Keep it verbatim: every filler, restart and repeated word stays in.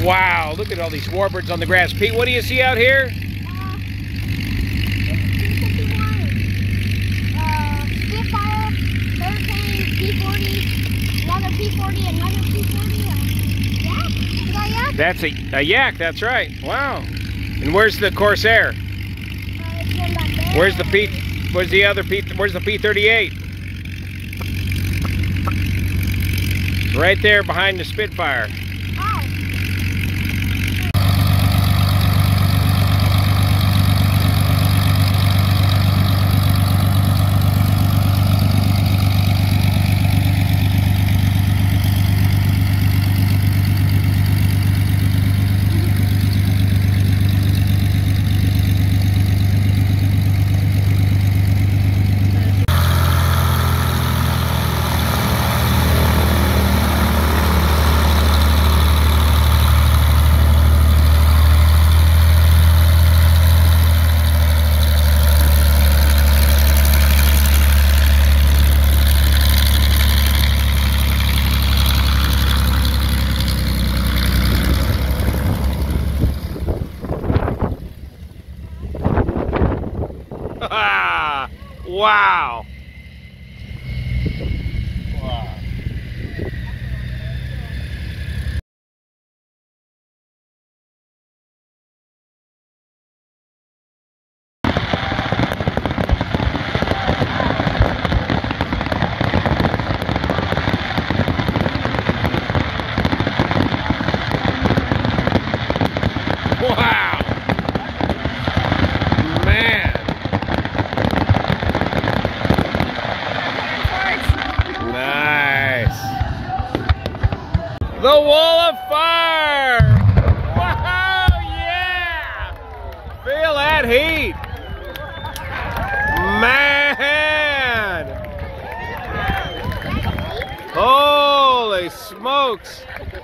Wow, look at all these warbirds on the grass. Pete, what do you see out here? Uh, uh, Spitfire, Hurricane, P forty, another P forty, another P forty, uh, yak? Is that a yak? That's a, a yak, that's right. Wow. And where's the Corsair? Uh, it's one back there. Where's the P, where's the other P, where's the P thirty-eight? Right there behind the Spitfire. Oh. Wow. Wow. Man. Nice. The wall of fire. Wow, yeah. Feel that heat. Man. Holy smokes.